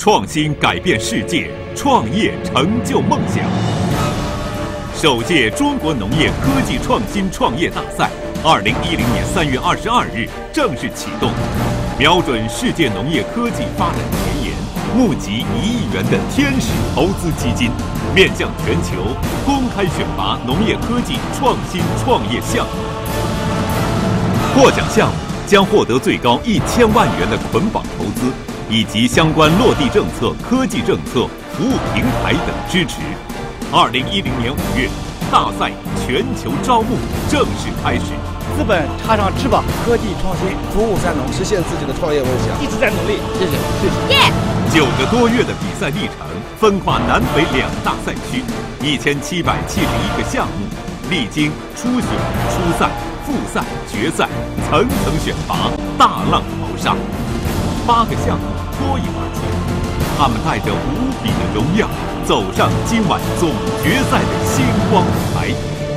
创新改变世界，创业成就梦想。首届中国农业科技创新创业大赛，2010年3月22日正式启动，瞄准世界农业科技发展前沿，募集1亿元的天使投资基金，面向全球公开选拔农业科技创新创业项目。获奖项目将获得最高1000万元的捆绑投资，以及相关落地政策、科技政策、服务平台等支持。2010年5月，大赛全球招募正式开始。 资本插上翅膀，科技创新，服务三农，实现自己的创业梦想，一直在努力。谢谢，谢谢。 耶 ！9个多月的比赛历程，分跨南北2大赛区，1771个项目，历经初选、初赛、复赛、决赛，层层选拔，大浪淘沙。8个项目脱颖而出，他们带着无比的荣耀，走上今晚总决赛的星光舞台。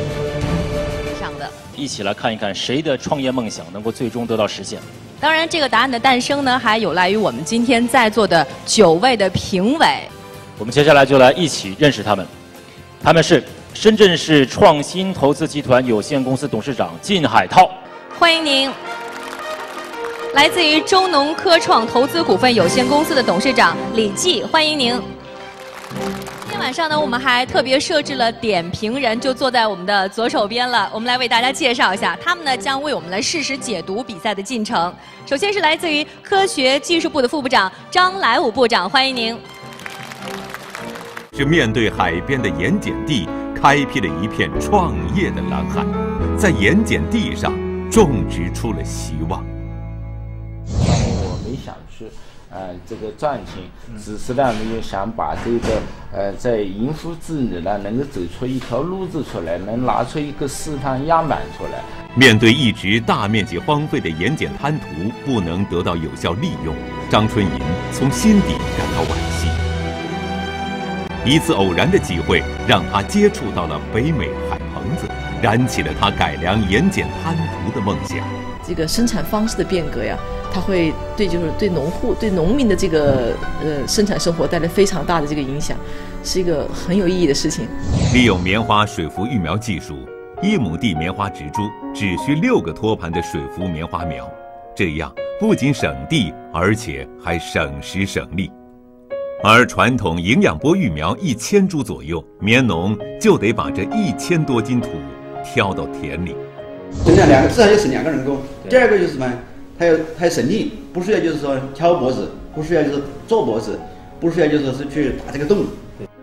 一起来看一看谁的创业梦想能够最终得到实现。 当然，这个答案的诞生呢，还有赖于我们今天在座的9位的评委。 我们接下来就来一起认识他们。他们是深圳市创新投资集团有限公司董事长靳海涛， 欢迎您。来自于中农科创投资股份有限公司的董事长李继，欢迎您。今天晚上呢，我们还特别设置了点评人，就坐在我们的左手边了。我们来为大家介绍一下，他们呢将为我们来适时解读比赛的进程。首先是来自于科学技术部的副部长张来武部长，欢迎您。 是面对海边的盐碱地，开辟了一片创业的蓝海，在盐碱地上种植出了希望。 我没想去这个赚钱，只是呢也想把这个在营夫子女呢能够走出一条路子出来，能拿出一个示范样板出来。 面对一直大面积荒废的盐碱滩涂不能得到有效利用，张春银从心底感到惋惜。一次偶然的机会让他接触到了北美海棚子，燃起了他改良盐碱滩涂的梦想。 这个生产方式的变革呀，它会对农户、对农民的这个生产生活带来非常大的这个影响，是一个很有意义的事情。 利用棉花水浮育苗技术，1亩地棉花植株只需6个托盘的水浮棉花苗，这样不仅省地，而且还省时省力。而传统营养波育苗1000株左右，棉农就得把这1000多斤土挑到田里。 生产至少要省2个人工。第二个就是什么？它有省力，不需要就是说挑脖子，不需要就是做脖子，不需要就是说是去打这个洞。